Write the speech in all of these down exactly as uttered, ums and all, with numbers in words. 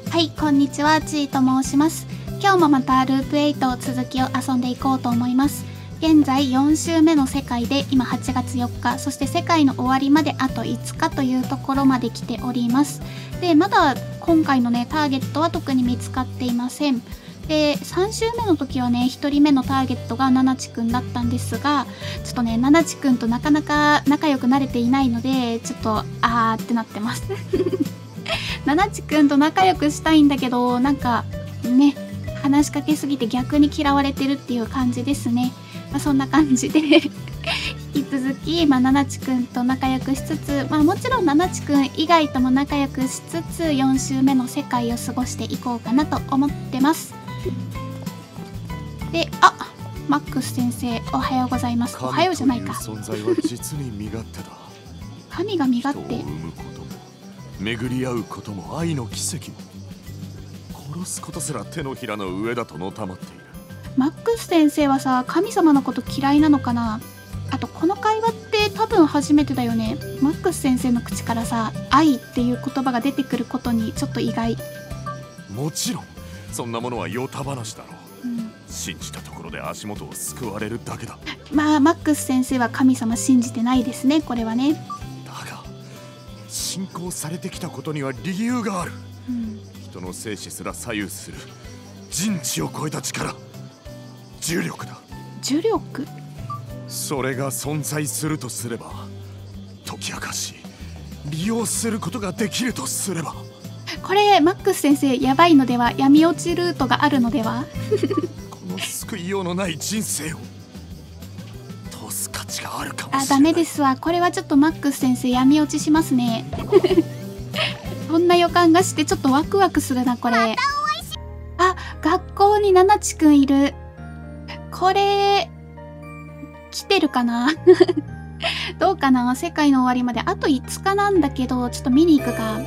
はい、こんにちは、ちーと申します。今日もまたループエイト続きを遊んでいこうと思います。現在よん週目の世界で、今はちがつよっか、そして世界の終わりまであといつかというところまで来ております。で、まだ今回のね、ターゲットは特に見つかっていません。で、さん週目の時はね、ひとりめのターゲットがななちくんだったんですが、ちょっとね、ななちくんとなかなか仲良くなれていないので、ちょっと、あーってなってます。ななちくんと仲良くしたいんだけど、なんか、ね、話しかけすぎて逆に嫌われてるっていう感じですね。まあ、そんな感じで引き続き、まあ、ななちくんと仲良くしつつ、まあ、もちろんななちくん以外とも仲良くしつつよん週目の世界を過ごしていこうかなと思ってます。で、あ、マックス先生、おはようございます。おはようじゃないか。 存在は実に身勝手だ。 神が身勝手。 人を生むことも巡り合うことも愛の奇跡も、殺すことすら手のひらの上だとのたまっている。 マックス先生はさ、神様のこと嫌いなのかな。あとこの会話って多分初めてだよね。マックス先生の口からさ、愛っていう言葉が出てくることにちょっと意外。 もちろんそんなものはヨタ話だろう、 うん、 信じたところで足元を救われるだけだ。 まあマックス先生は神様信じてないですね、これはね。 だが信仰されてきたことには理由がある、 うん、 人の生死すら左右する人知を超えた力、重力だ。 重力？ それが存在するとすれば、解き明かし利用することができるとすれば、 これマックス先生やばいのでは。闇落ちルートがあるのでは。 この救いようのない人生を通す価値があるかもしれない。 あ、ダメですわ。これはちょっとマックス先生闇落ちしますね。そんな予感がしてちょっとワクワクするな、これ。あ、学校にななちくんいる。これ来てるかな。どうかな。世界の終わりまであといつかなんだけど、ちょっと見に行くか。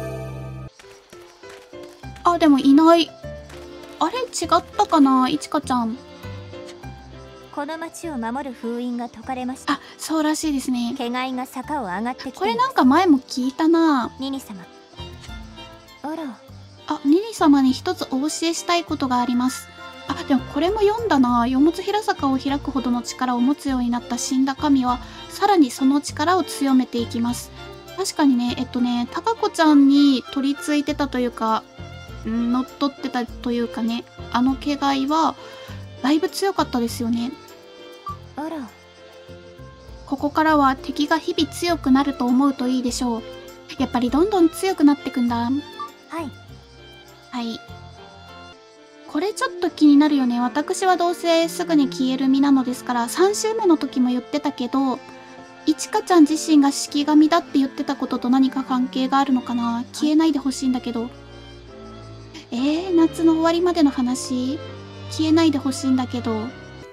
あ、でもいない。あれ違ったかな、いちかちゃん。 この町を守る封印が解かれました。 あ、そうらしいですね。 毛貝が坂を上がってきて、 これなんか前も聞いたな。 ニニ様。あら。 あ、ニニ様に一つお教えしたいことがあります。あ、でもこれも読んだな。四物平坂を開くほどの力を持つようになった死んだ神は、さらにその力を強めていきます。確かにね、えっとね、タカコちゃんに取り付いてたというか、ん乗っ取ってたというかね、あの毛貝は、だいぶ強かったですよね。 あら。 ここからは敵が日々強くなると思うといいでしょう。やっぱりどんどん強くなってくんだ。 はい。 はい。これちょっと気になるよね。私はどうせすぐに消える身なのですから、さん週目の時も言ってたけど、いちかちゃん自身が式神だって言ってたことと何か関係があるのかな。消えないでほしいんだけど。えー、夏の終わりまでの話？消えないでほしいんだけど。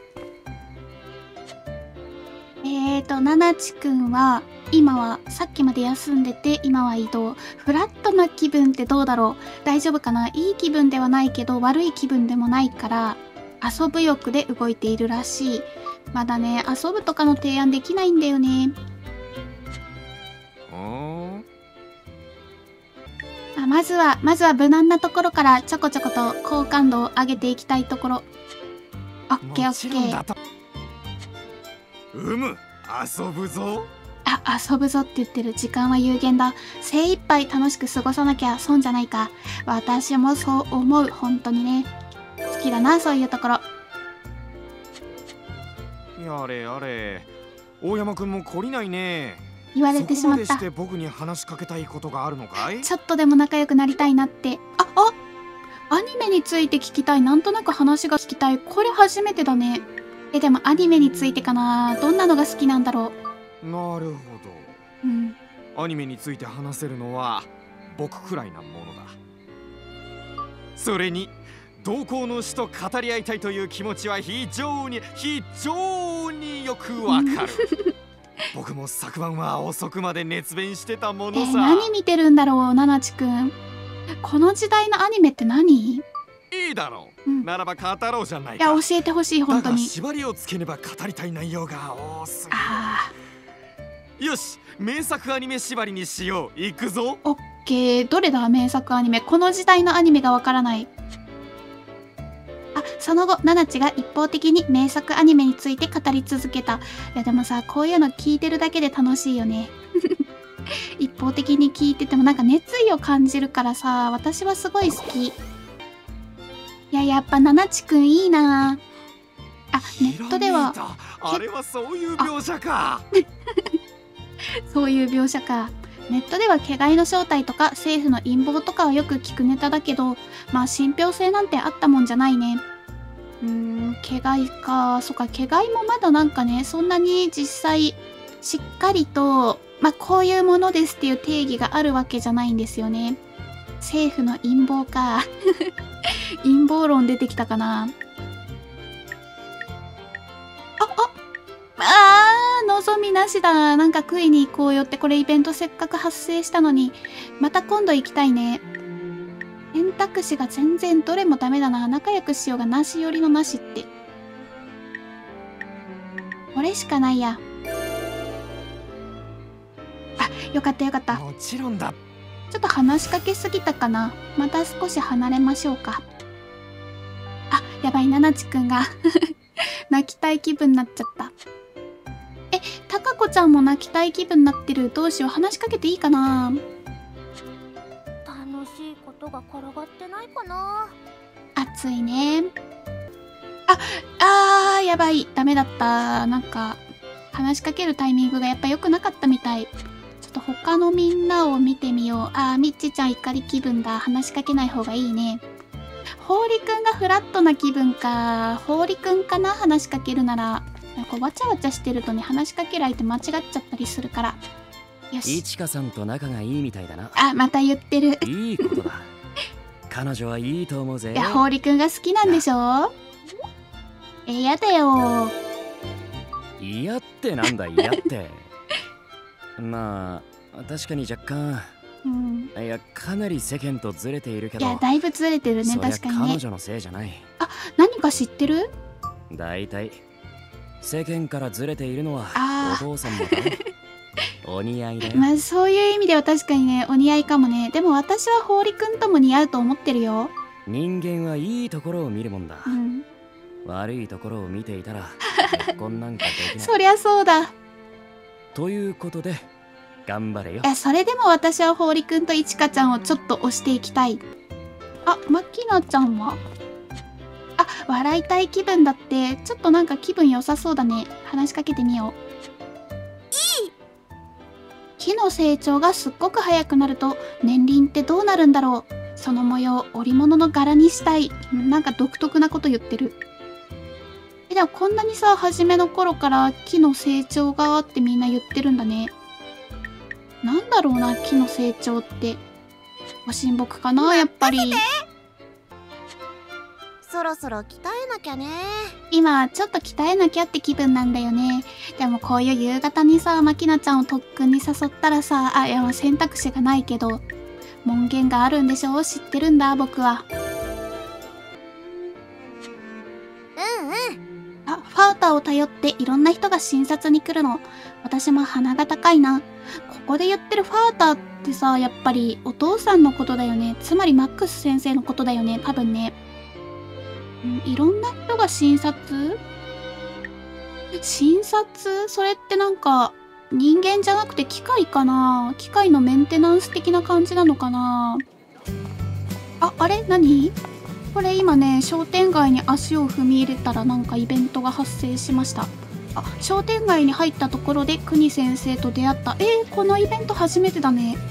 えーと、ななちくんは、今はさっきまで休んでて、今は移動。フラットな気分ってどうだろう。大丈夫かな。いい気分ではないけど悪い気分でもないから、遊ぶ欲で動いているらしい。まだね、遊ぶとかの提案できないんだよね。あ、まずはまずは無難なところからちょこちょこと好感度を上げていきたいところ。オッケーオッケー。 うむ、遊ぶぞ。 あ、遊ぶぞって言ってる。時間は有限だ。精一杯楽しく過ごさなきゃ損じゃないか。私もそう思う。本当にね。好きだな、そういうところ。 やれやれ、大山くんも懲りないね。 言われてしまった。 そこまでして僕に話しかけたいことがあるのかい？ ちょっとでも仲良くなりたいなって。あ、あ、アニメについて聞きたい。なんとなく話が聞きたい。これ初めてだね。え、でもアニメについてかな。どんなのが好きなんだろう。なるほど。 うん。 アニメについて話せるのは僕くらいなものだ。それに同行の師と語り合いたいという気持ちは非常に非常によくわかる。僕も昨晩は遅くまで熱弁してたものさ。 えー、何見てるんだろう、ななちくん。この時代のアニメって何？ いいだろう、うん、ならば語ろうじゃないか。 いや、教えてほしい、本当に。 だが縛りをつけねば語りたい内容が多すぎる。 あよし、名作アニメ縛りにしよう。行くぞ。 オッケー。どれだ名作アニメ。この時代のアニメがわからない。あ、その後ナナチが一方的に名作アニメについて語り続けた。いやでもさ、こういうの聞いてるだけで楽しいよね。一方的に聞いててもなんか熱意を感じるからさ、私はすごい好き。いや、やっぱナナチくんいいな。あ、ネットではあれはそういう描写か。 そういう描写か。ネットでは毛貝の正体とか政府の陰謀とかはよく聞くネタだけど、まあ信憑性なんてあったもんじゃないね。うーん、毛貝か。そっか、毛貝もまだなんかね、そんなに実際しっかりと、まあこういうものですっていう定義があるわけじゃないんですよね。政府の陰謀か。陰謀論出てきたかな。あ、あ、あー、望みなしだ。なんか食いに行こうよって、これイベントせっかく発生したのに、また今度行きたいね。選択肢が全然どれもダメだな。仲良くしようがなしよりのなしって。これしかないや。あ、よかったよかった。 もちろんだ。 ちょっと話しかけすぎたかな。また少し離れましょうか。あ、やばい、ナナチくんが泣きたい気分になっちゃった。え、タカコちゃんも泣きたい気分になってる。どうしよう、話しかけていいかな。 楽しいことが転がってないかな。 暑いね。あ、あー、やばい、ダメだった。なんか話しかけるタイミングがやっぱ良くなかったみたい。ちょっと他のみんなを見てみよう。あー、ミッチちゃん怒り気分だ。話しかけない方がいいね。ホーリくんがフラットな気分か。ホーリくんかな、話しかけるなら。なんかわちゃわちゃしてるとね、話しかける相手間違っちゃったりするから。よし。 いちかさんと仲がいいみたいだな。 あ、また言ってる。 いいことだ。彼女はいいと思うぜ。 いや、ホーリくんが好きなんでしょ。え、やだよ。 嫌ってなんだ、嫌って。まあ確かに若干、 うん、 いやかなり世間とずれているけど。 いや、だいぶずれてるね。確かにね。 彼女のせいじゃない。 あ、何か知ってる？ だいたい世間からずれているのはお父さんもだね。お似合いだよ。 まあそういう意味では確かにね、お似合いかもね。でも私はホーリくんとも似合うと思ってるよ。 人間はいいところを見るもんだ。 うん、 悪いところを見ていたら結婚なんかできない。 そりゃそうだ。 ということで頑張れよ。 え、それでも私はホーリくんといちかちゃんをちょっと推していきたい。あ、マキナちゃんは？あ、笑いたい気分だって。ちょっとなんか気分良さそうだね。話しかけてみよう。いい。木の成長がすっごく早くなると年輪ってどうなるんだろう。その模様織物の柄にしたい。なんか独特なこと言ってる。え、でもこんなにさ、初めの頃から木の成長がってみんな言ってるんだね。なんだろうな、木の成長って。ご神木かな、やっぱり。 そろそろ鍛えなきゃね。 今ちょっと鍛えなきゃって気分なんだよね。でもこういう夕方にさ、マキナちゃんを特訓に誘ったらさ、あ、いや選択肢がないけど門限があるんでしょ。知ってるんだ僕は。 うんうん。 あ、ファーターを頼っていろんな人が診察に来るの。私も鼻が高いな。ここで言ってるファーターってさ、やっぱりお父さんのことだよね。つまりマックス先生のことだよね、多分ね。ん、いろんな人が診察？診察？それってなんか人間じゃなくて機械かな？機械のメンテナンス的な感じなのかな？あ、あれ？何？これ今ね、商店街に足を踏み入れたらなんかイベントが発生しました。あ、商店街に入ったところで国先生と出会った。えー、このイベント初めてだね。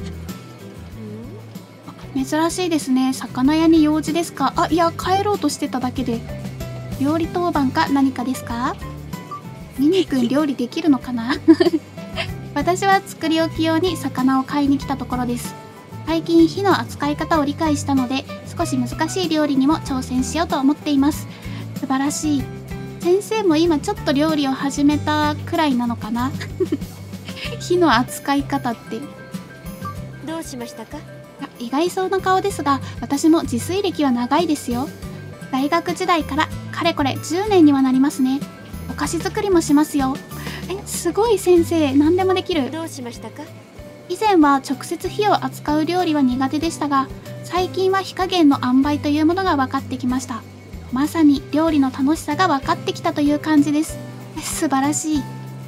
珍しいですね。魚屋に用事ですか？あ、いや、帰ろうとしてただけで。料理当番か何かですか？ミニくん料理できるのかな？私は作り置き用に魚を買いに来たところです。最近火の扱い方を理解したので、少し難しい料理にも挑戦しようと思っています。素晴らしい。先生も今ちょっと料理を始めたくらいなのかな？火の扱い方って。 どうしましたか？ 意外そうな顔ですが、私も自炊歴は長いですよ。大学時代からかれこれじゅうねんにはなりますね。お菓子作りもしますよ。 え、すごい先生、何でもできる。 どうしましたか？ 以前は直接火を扱う料理は苦手でしたが、最近は火加減の塩梅というものが分かってきました。まさに料理の楽しさが分かってきたという感じです。素晴らしい。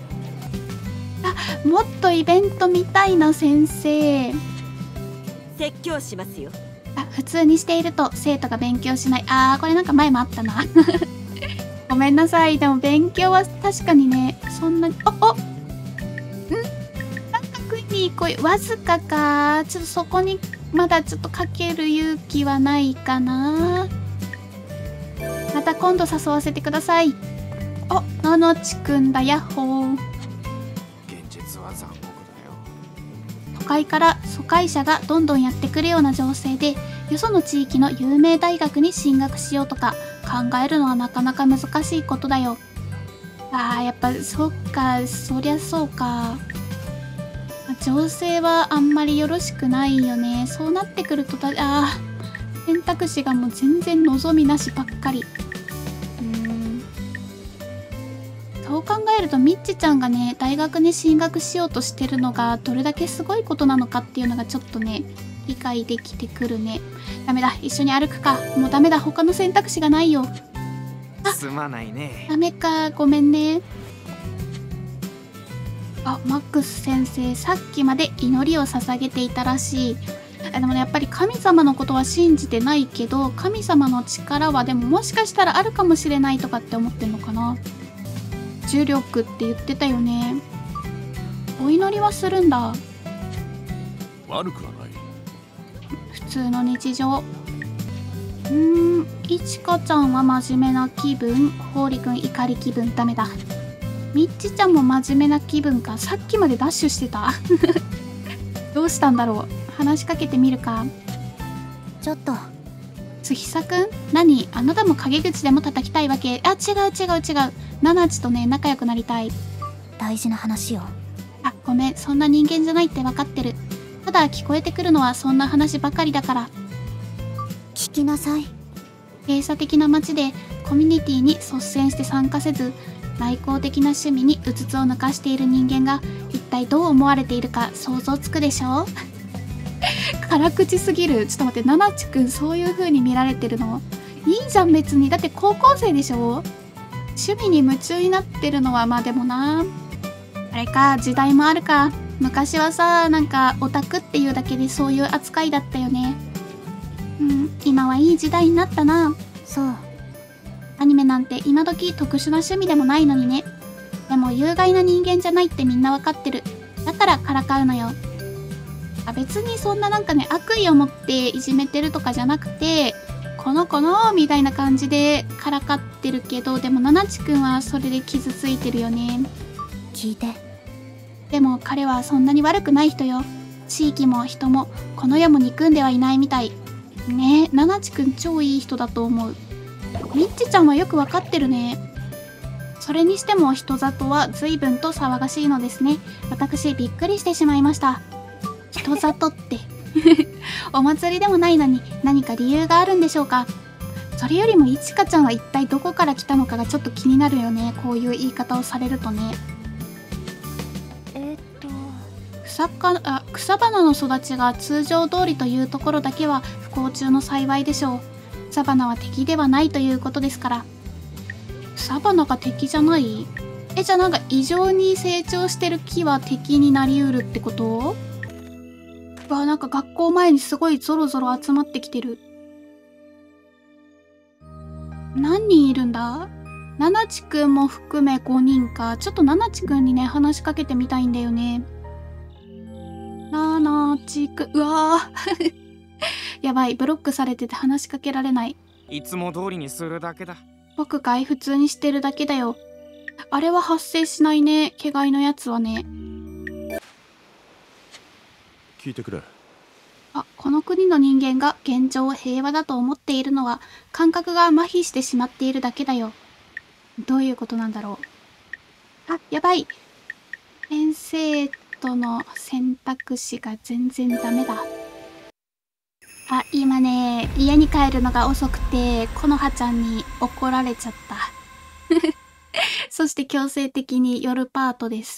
あ、もっとイベント見たいな先生。 説教しますよ。 あ、普通にしていると生徒が勉強しない。あー、これなんか前もあったな。ごめんなさい。でも勉強は確かにね、そんなに、おおんなんか食いに行こう。わずかか。ちょっとそこにまだちょっとかける勇気はないかな。また今度誘わせてください。お、ののちくんだ、やっほー。 現実は残酷だよ。 都会から疎開者がどんどんやってくるような情勢で、よその地域の有名大学に進学しようとか考えるのはなかなか難しいことだよ。あー、やっぱそっか、そりゃそうか。情勢はあんまりよろしくないよね。そうなってくるとだ、あー、選択肢がもう全然望みなしばっかり。うーん、そう考えるとミッチちゃんがね、大学に進学しようとしてるのがどれだけすごいことなのかっていうのがちょっとね、理解できてくるね。ダメだ、一緒に歩くか。もうダメだ、他の選択肢がないよ。 すまないね。 ダメか、ごめんね。あ、マックス先生、さっきまで祈りを捧げていたらしい。でもね、やっぱり神様のことは信じてないけど、神様の力はでももしかしたらあるかもしれないとかって思ってんのかな。重力って言ってたよね。お祈りはするんだ。 悪くはない。 普通の日常。うーん、いちかちゃんは真面目な気分、ホーリくん怒り気分。ダメだ。みっちちゃんも真面目な気分か。さっきまでダッシュしてた。どうしたんだろう。話しかけてみるか。 ちょっとつひさくん、何、あなたも陰口でも叩きたいわけ？あ、違う違う違う。ナナチとね、仲良くなりたい。 大事な話よ。 あ、ごめん、そんな人間じゃないって分かってる。ただ聞こえてくるのはそんな話ばかりだから。 聞きなさい。 閉鎖的な街でコミュニティに率先して参加せず、内向的な趣味にうつつを抜かしている人間が一体どう思われているか想像つくでしょ。辛口すぎる。ちょっと待って、ナナチくんそういう風に見られてるのいいじゃん別に。だって高校生でしょ。趣味に夢中になってるのはまあでもな、あれか、時代もあるか。昔はさ、なんかオタクっていうだけでそういう扱いだったよね。うん、今はいい時代になったな。 そう。 アニメなんて今時特殊な趣味でもないのにね。でも有害な人間じゃないってみんなわかってる。だからからかうのよ。あ、別にそんななんかね、悪意を持っていじめてるとかじゃなくて、この子のみたいな感じでからかってるけど、でもナナチくんはそれで傷ついてるよね。 聞いて。 でも彼はそんなに悪くない人よ。地域も人もこの世も憎んではいないみたい。ねえ、ナナチくん超いい人だと思う。ミッチちゃんはよくわかってるね。それにしても人里は随分と騒がしいのですね。私びっくりしてしまいました。人里ってお祭りでもないのに何か理由があるんでしょうか。それよりもいちかちゃんは一体どこから来たのかがちょっと気になるよね。こういう言い方をされるとね。 えっと草かあ草花の育ちが通常通りというところだけは不幸中の幸いでしょう。草花は敵ではないということですから。草花が敵じゃない？え、じゃあなんか異常に成長してる木は敵になりうるってこと？わ、なんか学校前にすごいゾロゾロ集まってきてる。何人いるんだ？ナナチくんも含めごにんか。ちょっとナナチくんにね、話しかけてみたいんだよね。ナナチくん、うわーやばい、ブロックされてて話しかけられない。 いつも通りにするだけだ。 僕が普通にしてるだけだよ。あれは発生しないね、毛がいのやつはね。 聞いてくれ。 あ、この国の人間が現状平和だと思っているのは感覚が麻痺してしまっているだけだよ。どういうことなんだろう。あ、やばい。先生との選択肢が全然ダメだ。あ、今ね、家に帰るのが遅くて、このはちゃんに怒られちゃった。 そして強制的に夜パートです。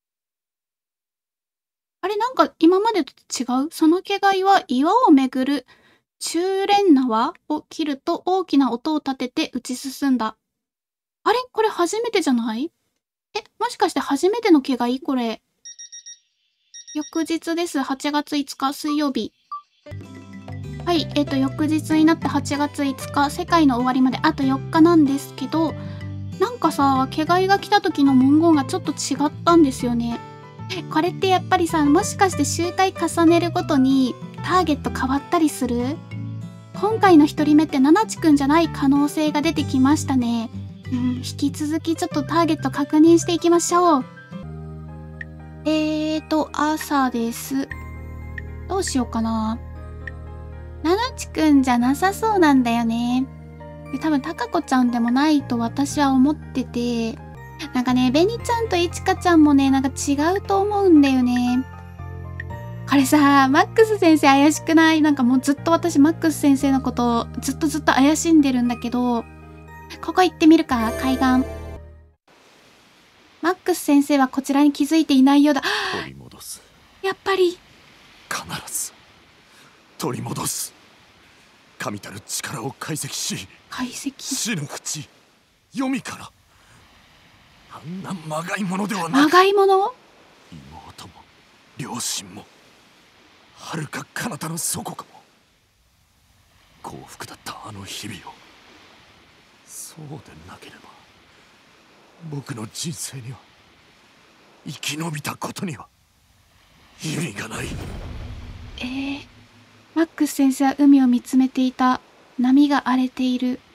あれ、なんか今までと違う？その毛貝は岩をめぐる中連縄を切ると大きな音を立てて打ち進んだ。あれ、これ初めてじゃない？え、もしかして初めての毛貝？これ。翌日です。はちがついつか水曜日。はい、えっと、翌日になってはちがついつか、世界の終わりまであとよっかなんですけど、なんかさ、毛貝が来た時の文言がちょっと違ったんですよね。これってやっぱりさ、もしかして周回重ねるごとにターゲット変わったりする？今回のひとりめってナナチくんじゃない可能性が出てきましたね。うん、引き続きちょっとターゲット確認していきましょう。えーと、朝です。どうしようかな。ナナチくんじゃなさそうなんだよね。で、多分タカコちゃんでもないと私は思ってて、なんかね、ベニちゃんとイチカちゃんもね、なんか違うと思うんだよね。これさ、マックス先生怪しくない？なんかもうずっと私マックス先生のことずっとずっと怪しんでるんだけど、ここ行ってみるか、海岸。マックス先生はこちらに気づいていないようだ。 取り戻す。 やっぱり。 必ず取り戻す。神たる力を解析し、 解析。 死の淵、読みから。あんなまがいものではなく。 まがいもの？ 妹も両親も遥か彼方の祖国も幸福だったあの日々を。そうでなければ僕の人生には、生き延びたことには意味がない。 えー、マックス先生は海を見つめていた。波が荒れている。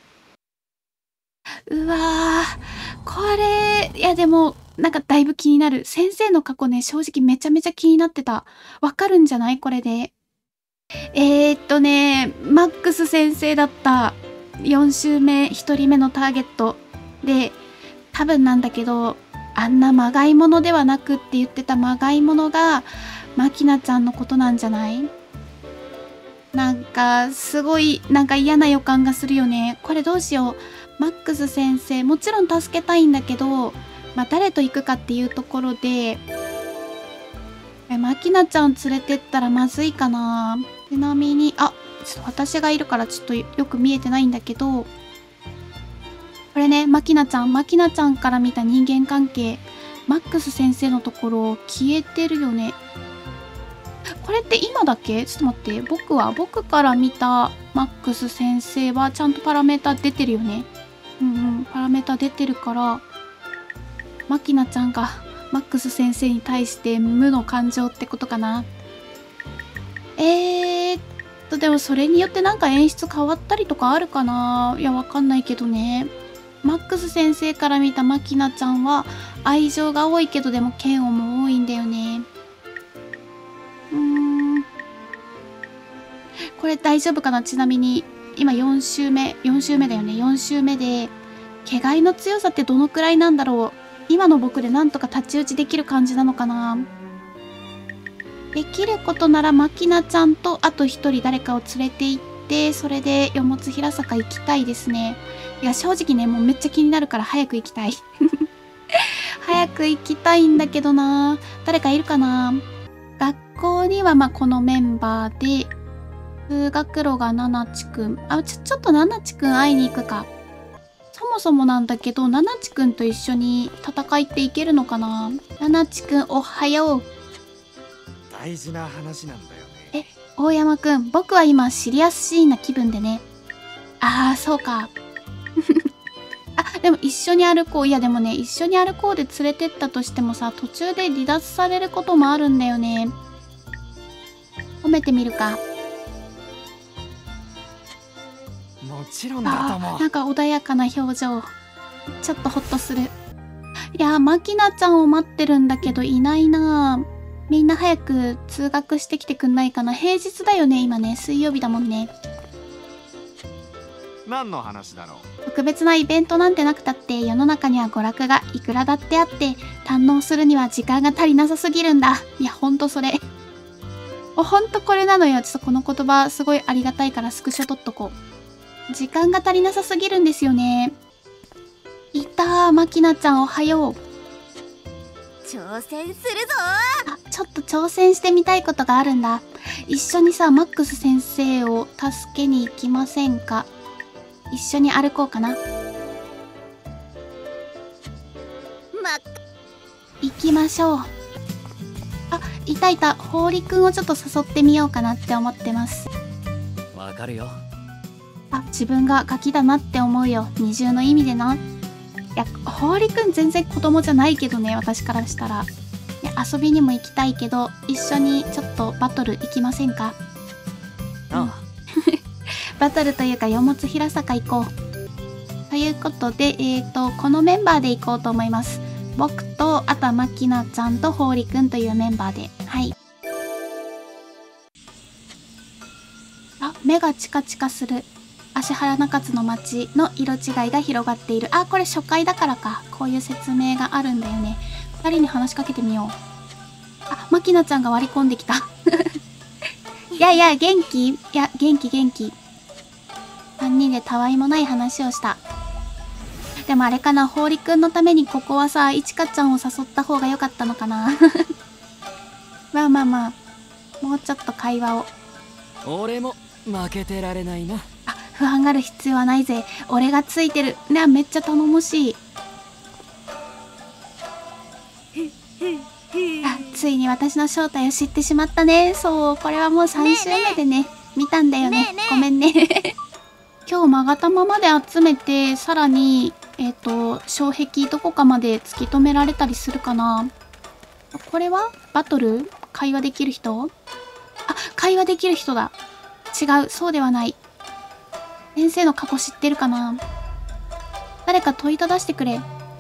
うわー、これ、いやでも、なんかだいぶ気になる。先生の過去ね、正直めちゃめちゃ気になってた。わかるんじゃない？これで。えー、っとね、マックス先生だった。よん週目、ひとりめのターゲット。で、多分なんだけど、あんなまがいものではなくって言ってたまがいものが、マキナちゃんのことなんじゃない？なんか、すごい、なんか嫌な予感がするよね。これどうしよう。マックス先生、もちろん助けたいんだけど、まあ、誰と行くかっていうところで、え、マキナちゃん連れてったらまずいかな。ちなみに、あ、ちょっと私がいるからちょっとよく見えてないんだけど、これね、マキナちゃん、マキナちゃんから見た人間関係、マックス先生のところ消えてるよね。これって今だけ？ちょっと待って。僕は、僕から見たマックス先生はちゃんとパラメータ出てるよね。うんうん、パラメータ出てるから、マキナちゃんがマックス先生に対して無の感情ってことかな。えーっと、でもそれによってなんか演出変わったりとかあるかな？いや、わかんないけどね。マックス先生から見たマキナちゃんは愛情が多いけどでも嫌悪も多いんだよね。うーん。これ大丈夫かな？ちなみに今よん週目、よん週目だよね。よん週目で毛貝の強さってどのくらいなんだろう。今の僕でなんとか太刀打ちできる感じなのかな。できることならマキナちゃんとあと一人誰かを連れて行って、それでよもつ平坂行きたいですね。いや、正直ね、もうめっちゃ気になるから早く行きたい。早く行きたいんだけどな。誰かいるかな。学校にはまあこのメンバーで、通学路がナナチくん。あ、ちょ、ちょっとナナチくん会いに行くか。そもそもなんだけど、ナナチくんと一緒に戦いっていけるのかな。ナナチくん、おはよう。 大事な話なんだよえ、 ね。 大山くん、僕は今シリアスシーンな気分でね。ああ、そうか。あ、でも一緒に歩こう。いやでもね、一緒に歩こうで連れてったとしてもさ、途中で離脱されることもあるんだよね。褒めてみるか。 もちろんだと思う。 なんか穏やかな表情。ちょっとホッとする。いやー、マキナちゃんを待ってるんだけどいないなー。みんな早く通学してきてくんないかな。平日だよね、今ね。水曜日だもんね。 何の話だろう。 特別なイベントなんてなくたって世の中には娯楽がいくらだってあって堪能するには時間が足りなさすぎるんだ。いやほんとそれほんとこれなのよ。ちょっとこの言葉すごいありがたいからスクショ撮っとこう。時間が足りなさすぎるんですよね。いたあー、マキナちゃんおはよう。 挑戦するぞ。 あ、ちょっと挑戦してみたいことがあるんだ。一緒にさ、マックス先生を助けに行きませんか？一緒に歩こうかな。 ま行きましょう。あ、いたいた。ホーリくんをちょっと誘ってみようかなって思ってます。 わかるよ。 あ、自分がガキだなって思うよ。二重の意味でな。いや、ホーリくん全然子供じゃないけどね、私からしたら。遊びにも行きたいけど、一緒にちょっとバトル行きませんか？ ああバトルというか、四物平坂行こう。ということで、えーと、このメンバーで行こうと思います。僕と、あとはマキナちゃんとホーリくんというメンバーで。はい。あ、目がチカチカする。芦原中津の街の色違いが広がっている。あ、これ初回だからか。こういう説明があるんだよね。二人に話しかけてみよう。あ、マキナちゃんが割り込んできた。いやいや、元気？いや、元気元気。三人でたわいもない話をした。でもあれかな、ホーリくんのためにここはさ、いちかちゃんを誘った方が良かったのかな。まあまあまあ、もうちょっと会話を。 俺も負けてられないな。 あ、不安がる必要はないぜ。俺がついてる。ね、めっちゃ頼もしい。あ、ついに私の正体を知ってしまったね。そう、これはもうさん週目でね、見たんだよね。ごめんね。今日まがたままで集めて、さらに、えっと、障壁どこかまで突き止められたりするかな。これはバトル？会話できる人？あ、会話できる人だ。違う、そうではない。先生の過去知ってるかな？誰か問いただしてくれ。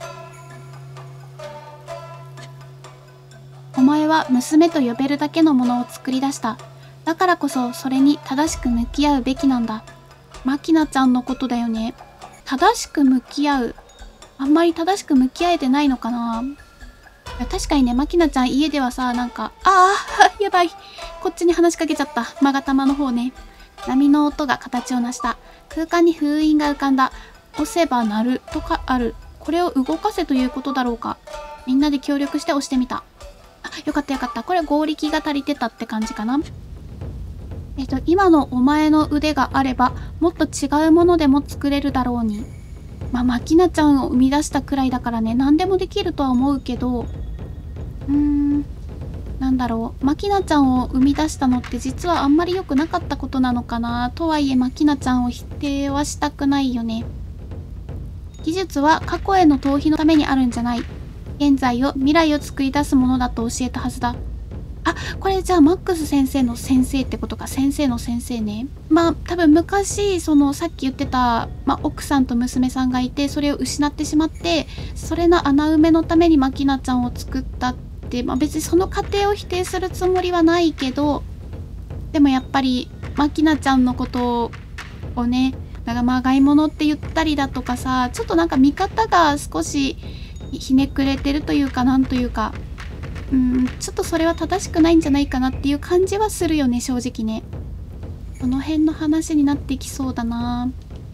お前は娘と呼べるだけのものを作り出した。だからこそそれに正しく向き合うべきなんだ。マキナちゃんのことだよね。正しく向き合う。あんまり正しく向き合えてないのかな。確かにね、マキナちゃん家ではさ、なんか、ああ、やばい。こっちに話しかけちゃった。まがたまの方ね。波の音が形を成した。空間に封印が浮かんだ。押せば鳴るとかある。これを動かせということだろうか。みんなで協力して押してみた。あ、よかったよかった。これ合力が足りてたって感じかな。えっと、今のお前の腕があれば、もっと違うものでも作れるだろうに。まあ、マキナちゃんを生み出したくらいだからね、何でもできるとは思うけど、うーん、なんだろう。マキナちゃんを生み出したのって実はあんまり良くなかったことなのかな。とはいえ、マキナちゃんを否定はしたくないよね。技術は過去への逃避のためにあるんじゃない。現在を、未来を作り出すものだと教えたはずだ。あ、これじゃあマックス先生の先生ってことか。先生の先生ね。まあ多分昔そのさっき言ってた、まあ、奥さんと娘さんがいて、それを失ってしまって、それの穴埋めのためにマキナちゃんを作ったって、まあ、別にその過程を否定するつもりはないけど、でもやっぱりマキナちゃんのことをね、なんかまがいものって言ったりだとかさ、ちょっとなんか見方が少しひねくれてるというか、なんというか、うん、ちょっとそれは正しくないんじゃないかなっていう感じはするよね、正直ね。この辺の話になってきそうだな。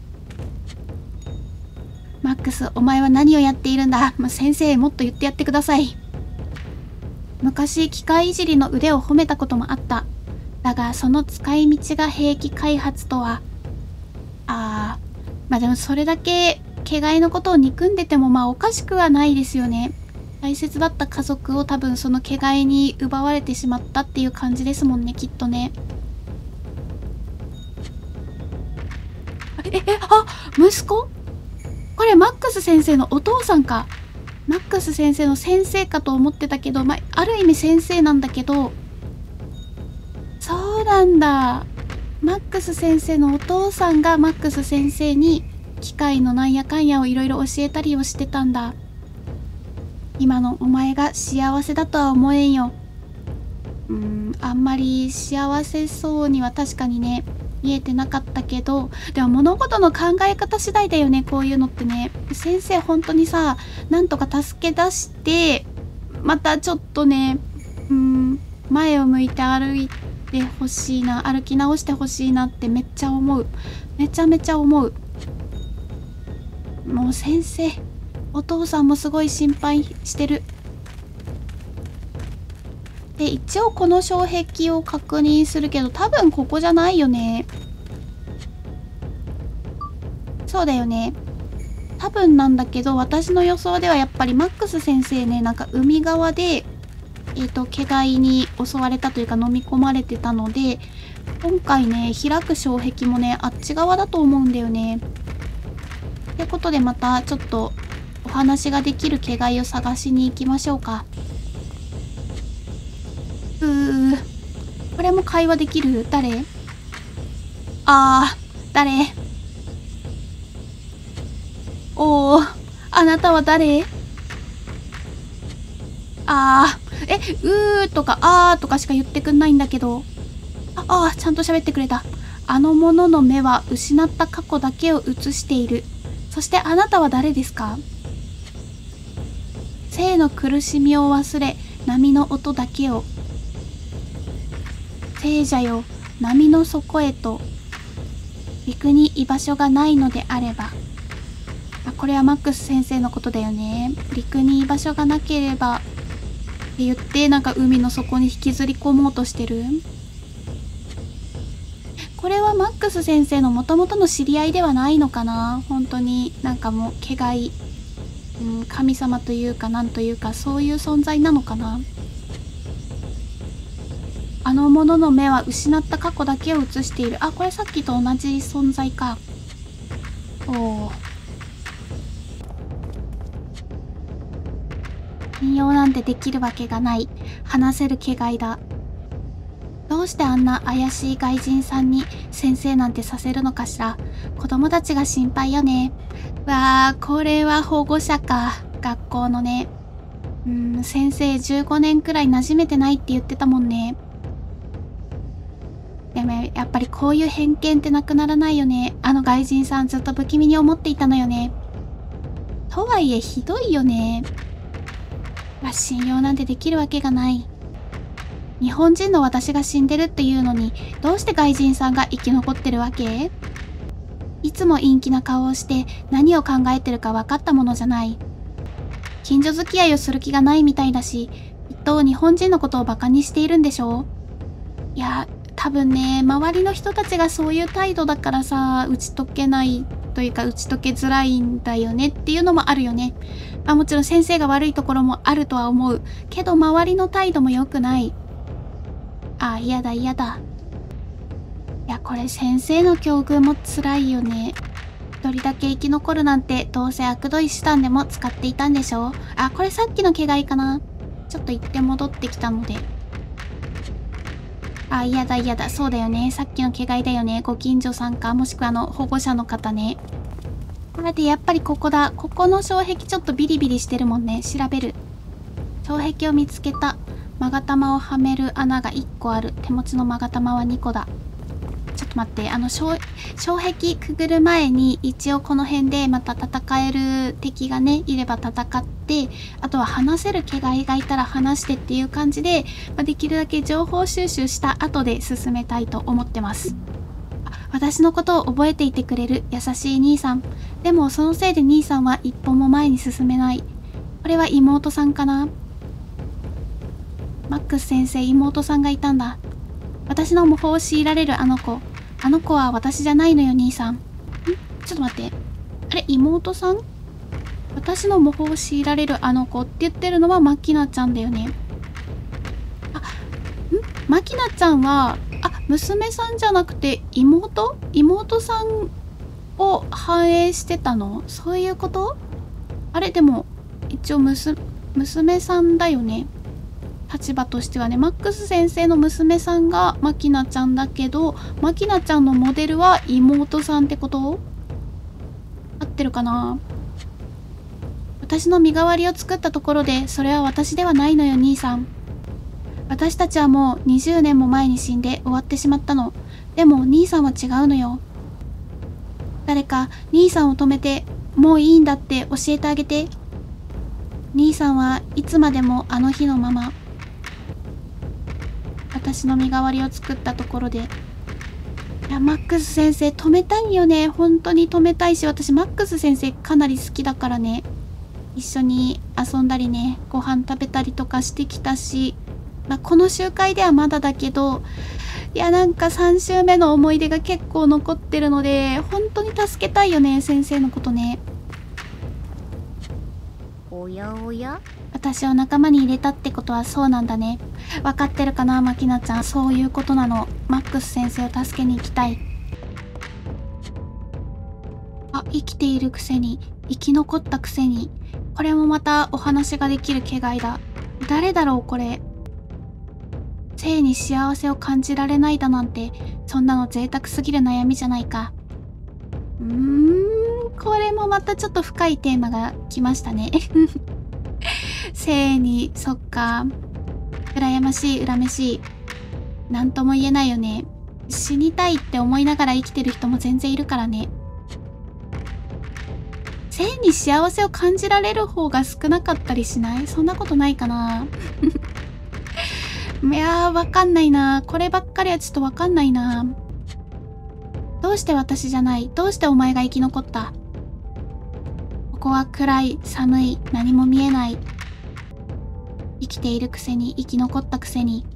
マックス、お前は何をやっているんだ。まあ、先生、もっと言ってやってください。昔、機械いじりの腕を褒めたこともあった。だが、その使い道が兵器開発とは。あー、まあでもそれだけ、毛飼いのことを憎んでてもまあおかしくはないですよね。大切だった家族を多分その毛飼いに奪われてしまったっていう感じですもんね、きっとね。え、え、あ、息子？これマックス先生のお父さんか。マックス先生の先生かと思ってたけど、まあ、ある意味先生なんだけど、そうなんだ。マックス先生のお父さんがマックス先生に機械のなんやかんやをいろいろ教えたりをしてたんだ。今のお前が幸せだとは思えんよ。うーん、あんまり幸せそうには確かにね、見えてなかったけど、でも物事の考え方次第だよね、こういうのってね。先生本当にさ、なんとか助け出して、またちょっとね、うーん、前を向いて歩いてほしいな、歩き直してほしいなってめっちゃ思う。めちゃめちゃ思う。もう先生、 お父さんもすごい心配してる。で一応この障壁を確認するけど、多分ここじゃないよね。そうだよね、多分なんだけど、私の予想ではやっぱりマックス先生ね、なんか海側でえーと毛貝に襲われたというか飲み込まれてたので、今回ね開く障壁もねあっち側だと思うんだよね。ってことでまたちょっとお話ができる毛貝を探しに行きましょうか。うー、これも会話できる？誰？あー、誰？おー、あなたは誰？あー、え、うーとかあーとかしか言ってくんないんだけど。ああー、ちゃんと喋ってくれた。あの者の目は失った過去だけを映している。そしてあなたは誰ですか？生の苦しみを忘れ、波の音だけを。聖者よ、波の底へと。陸に居場所がないのであれば。あ、これはマックス先生のことだよね。陸に居場所がなければって言って、なんか海の底に引きずり込もうとしてる。これはマックス先生のもともとの知り合いではないのかな。本当になんかもう毛貝、うん、神様というかなんというかそういう存在なのかな。あの者の目は失った過去だけを映している。あ、これさっきと同じ存在か。おお。引用なんてできるわけがない。話せる毛貝だ。どうしてあんな怪しい外人さんに先生なんてさせるのかしら。子供たちが心配よね。わあ、これは保護者か。学校のね。うーん、先生じゅうごねんくらい馴染めてないって言ってたもんね。でもやっぱりこういう偏見ってなくならないよね。あの外人さんずっと不気味に思っていたのよね。とはいえひどいよね。信用なんてできるわけがない。日本人の私が死んでるっていうのに、どうして外人さんが生き残ってるわけ？いつも陰気な顔をして何を考えてるか分かったものじゃない。近所付き合いをする気がないみたいだし、きっと日本人のことをバカにしているんでしょう。いや、多分ね、周りの人たちがそういう態度だからさ、打ち解けないというか打ち解けづらいんだよねっていうのもあるよね。まあ、もちろん先生が悪いところもあるとは思うけど、周りの態度も良くない。ああ、嫌だ嫌だ。いや、これ先生の境遇も辛いよね。一人だけ生き残るなんて、どうせ悪どい手段でも使っていたんでしょう。あ、これさっきの毛貝かな。ちょっと行って戻ってきたので。あ、嫌だ嫌だ。そうだよね。さっきの毛貝だよね。ご近所さんか、もしくはあの保護者の方ね。だってやっぱりここだ。ここの障壁ちょっとビリビリしてるもんね。調べる。障壁を見つけた。勾玉をはめる穴がいっこある。手持ちの勾玉はにこだ。ちょっと待って、あの障壁くぐる前に一応この辺でまた戦える敵がねいれば戦って、あとは話せる毛貝がいたら話してっていう感じで、まあ、できるだけ情報収集した後で進めたいと思ってます。私のことを覚えていてくれる優しい兄さん。でもそのせいで兄さんは一歩も前に進めない。これは妹さんかな。マックス先生、妹さんがいたんだ。私の模倣を強いられるあの子。あの子は私じゃないのよ、兄さん。ん？ちょっと待って。あれ、妹さん？私の模倣を強いられるあの子って言ってるのはマキナちゃんだよね。あ、ん？マキナちゃんは、あ、娘さんじゃなくて妹？妹さんを反映してたの？そういうこと？あれ、でも、一応むす、娘さんだよね。立場としてはね、マックス先生の娘さんがマキナちゃんだけど、マキナちゃんのモデルは妹さんってこと？合ってるかな？私の身代わりを作ったところで、それは私ではないのよ、兄さん。私たちはもうにじゅうねんも前に死んで終わってしまったの。でも兄さんは違うのよ。誰か兄さんを止めて、もういいんだって教えてあげて。兄さんはいつまでもあの日のまま。私の身代わりを作ったところで。いや、マックス先生止めたいよね。本当に止めたいし、私マックス先生かなり好きだからね。 一緒に遊んだりね、ご飯食べたりとかしてきたし、まあ、この集会ではまだだけど、いやなんかさん週目の思い出が結構残ってるので、本当に助けたいよね、先生のことね。 おやおや、 私を仲間に入れたってことはそうなんだね。分かってるかな、マキナちゃん。そういうことなの。マックス先生を助けに行きたい。あ、生きているくせに、生き残ったくせに。これもまたお話ができる気概だ。誰だろうこれ。生に幸せを感じられないだなんて、そんなの贅沢すぎる悩みじゃないか。うーん、これもまたちょっと深いテーマが来ましたね。生に、そっか。羨ましい、恨めしい。なんとも言えないよね。死にたいって思いながら生きてる人も全然いるからね。生に幸せを感じられる方が少なかったりしない？そんなことないかな。いやー、わかんないな。こればっかりはちょっとわかんないな。どうして私じゃない？どうしてお前が生き残った？ここは暗い、寒い、何も見えない。生きているくせに、生き残ったくせに。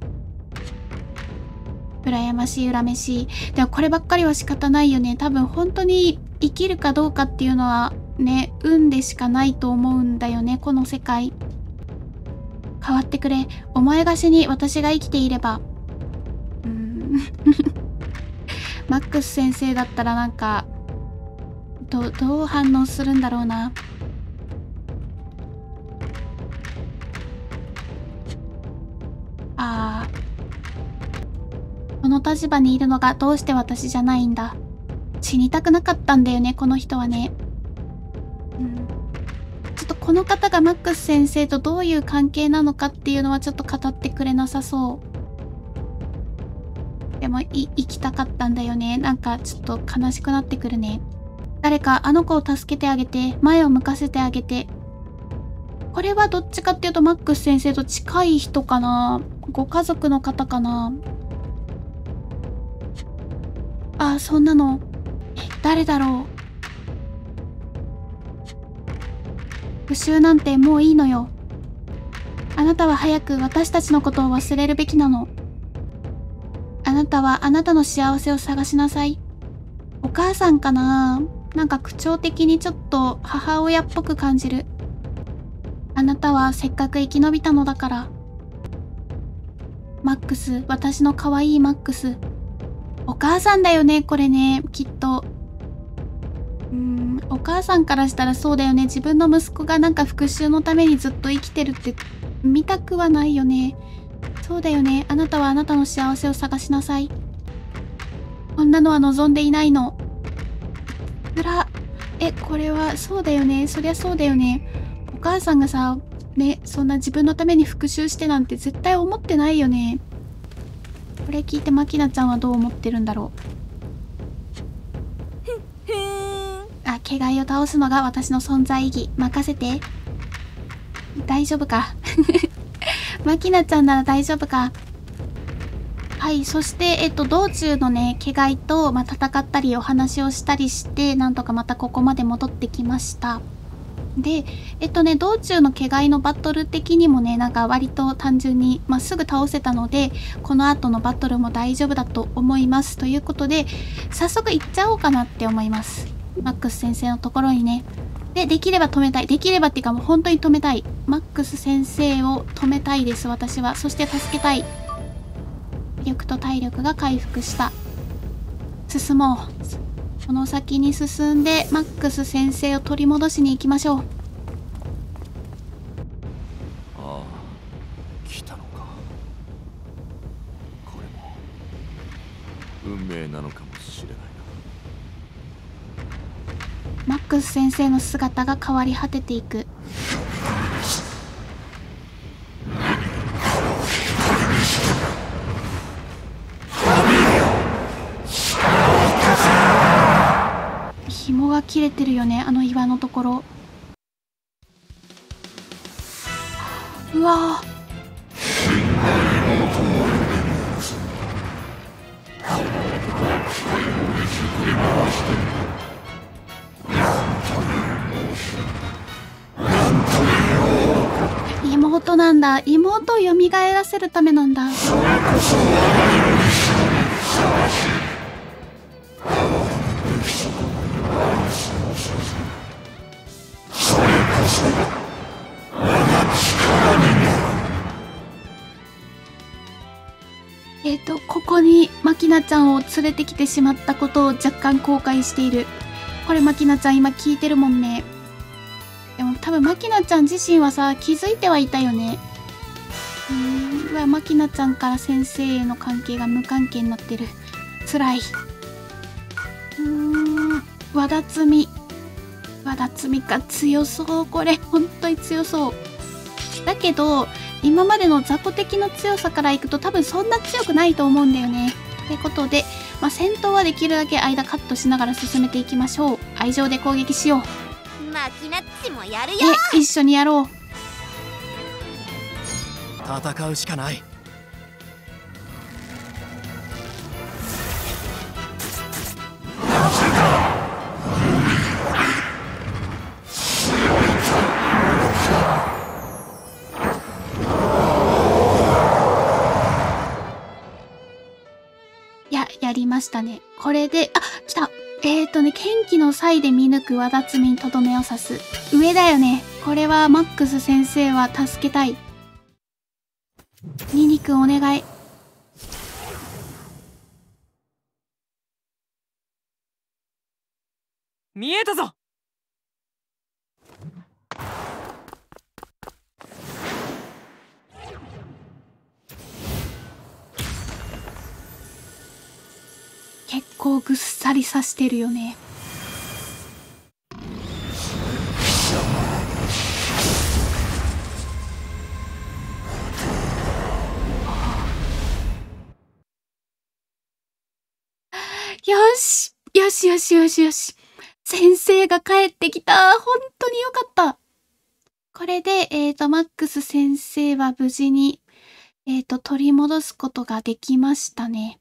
羨ましい、恨めしい。でもこればっかりは仕方ないよね。多分本当に生きるかどうかっていうのはね、運でしかないと思うんだよね、この世界。変わってくれ。お前が死に私が生きていれば。うーん。マックス先生だったらなんか、ど、どう反応するんだろうな。ああ。この立場にいるのがどうして私じゃないんだ。死にたくなかったんだよね、この人はね。うん。ちょっとこの方がマックス先生とどういう関係なのかっていうのはちょっと語ってくれなさそう。でもい生きたかったんだよね。なんかちょっと悲しくなってくるね。誰かあの子を助けてあげて、前を向かせてあげて。これはどっちかっていうとマックス先生と近い人かな？ご家族の方かな？あ、そんなの。え、誰だろう？復讐なんてもういいのよ。あなたは早く私たちのことを忘れるべきなの。あなたはあなたの幸せを探しなさい。お母さんかな？なんか口調的にちょっと母親っぽく感じる。あなたはせっかく生き延びたのだから。マックス、私の可愛いマックス。お母さんだよね、これね、きっと。うーん、お母さんからしたらそうだよね。自分の息子がなんか復讐のためにずっと生きてるって見たくはないよね。そうだよね。あなたはあなたの幸せを探しなさい。こんなのは望んでいないの。つら。え、これはそうだよね。そりゃそうだよね。お母さんがさ、ね、そんな自分のために復讐してなんて絶対思ってないよね。これ聞いてマキナちゃんはどう思ってるんだろう。あ、毛貝を倒すのが私の存在意義。任せて。大丈夫か。マキナちゃんなら大丈夫か。はい、そして、えっと、道中のね、毛貝と、まあ、戦ったりお話をしたりして、なんとかまたここまで戻ってきました。で、えっとね、道中の毛貝のバトル的にもね、なんか割と単純に、まあ、すぐ倒せたので、この後のバトルも大丈夫だと思います。ということで、早速行っちゃおうかなって思います。マックス先生のところにね。で、できれば止めたい。できればっていうかもう本当に止めたい。マックス先生を止めたいです、私は。そして助けたい。威力と体力が回復した。進もう。この先に進んでマックス先生を取り戻しに行きましょう。 ああ、来たのか。これも運命なのかもしれないな。マックス先生の姿が変わり果てていく。紐が切れてるよね、あの岩のところ。うわー、 トなんだ。妹を蘇らせるためなんだ。えっと、ここにマキナちゃんを連れてきてしまったことを若干後悔している。これマキナちゃん今聞いてるもんね。でも多分マキナちゃん自身はさ、気づいてはいたよね。うーん、うわ、マキナちゃんから先生への関係が無関係になってる。辛い。うーん、和田摘み。和田摘みか、強そう。これ、ほんとに強そう。だけど、今までの雑魚的の強さからいくと多分そんな強くないと思うんだよね。ってことで、まあ、戦闘はできるだけ間カットしながら進めていきましょう。愛情で攻撃しよう。 マキナッチもやるよ。 え、一緒にやろう。 戦うしかない。 や、やりましたね。これで、あ、来た。えーとね、剣気の際で見抜く和田摘みにとどめを刺す。上だよね。これはマックス先生は助けたい。ニニくんお願い。 見えたぞ。 結構ぐっさり刺してるよね。よしよしよしよしよし。先生が帰ってきた。本当によかった。これで、えっと、マックス先生は無事に、えっと、取り戻すことができましたね。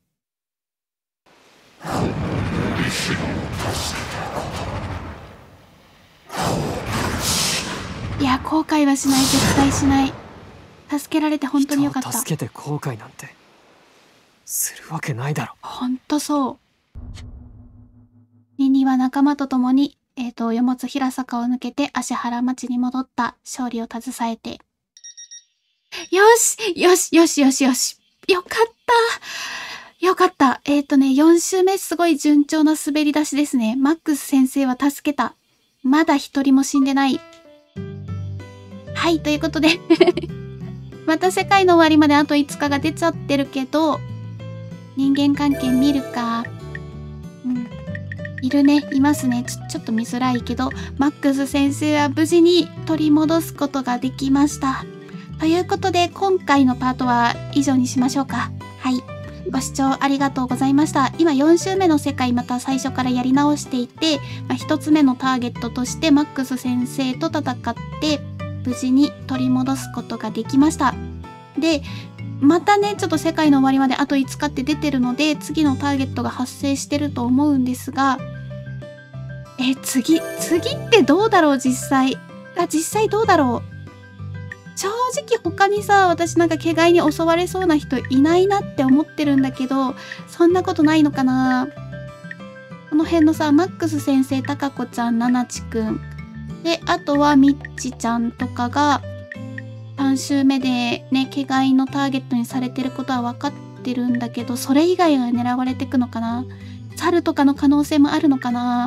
いや、後悔はしない。絶対しない。助けられて本当によかった。 人を助けて後悔なんてするわけないだろ。 ほんとそう。ニニは仲間と共に、えっと、よもつ平坂を抜けて芦原町に戻った。勝利を携えて。よしよしよしよしよし。よかったよかった。えっとね、よん週目すごい順調な滑り出しですね。マックス先生は助けた。まだ一人も死んでない。はい、ということで。また世界の終わりまであといつかが出ちゃってるけど、人間関係見るか。うん。いるね。いますね。ちょ、ちょっと見づらいけど、マックス先生は無事に取り戻すことができました。ということで、今回のパートは以上にしましょうか。はい。ご視聴ありがとうございました。今よん週目の世界また最初からやり直していて、まあ、ひとつめのターゲットとしてマックス先生と戦って無事に取り戻すことができました。で、またね、ちょっと世界の終わりまであといつかって出てるので、次のターゲットが発生してると思うんですが、え、次、次ってどうだろう実際。あ、実際どうだろう。正直他にさ、私なんか毛ガイに襲われそうな人いないなって思ってるんだけど、そんなことないのかな。この辺のさ、マックス先生、タカコちゃん、ナナチくん。で、あとはミッチちゃんとかが、さん週目でね、毛ガイのターゲットにされてることは分かってるんだけど、それ以外が狙われてくのかな。猿とかの可能性もあるのかな。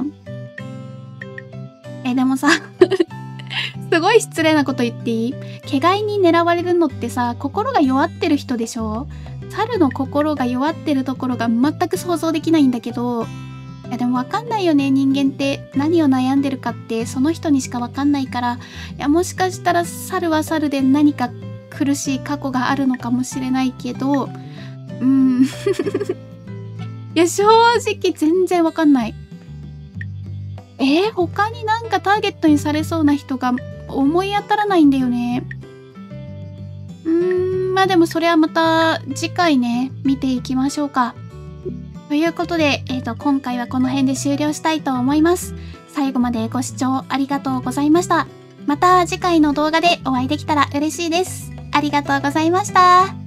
え、でもさ、すごい失礼なこと言っていい？毛ガイに狙われるのってさ、心が弱ってる人でしょ？猿の心が弱ってるところが全く想像できないんだけど、いやでもわかんないよね、人間って何を悩んでるかってその人にしかわかんないから、いやもしかしたら猿は猿で何か苦しい過去があるのかもしれないけど、うーんいや正直全然わかんない。えー、他になんかターゲットにされそうな人が思い当たらないんだよね。うーん、まあでもそれはまた次回ね、見ていきましょうか。ということで、えっと、今回はこの辺で終了したいと思います。最後までご視聴ありがとうございました。また次回の動画でお会いできたら嬉しいです。 ありがとうございました。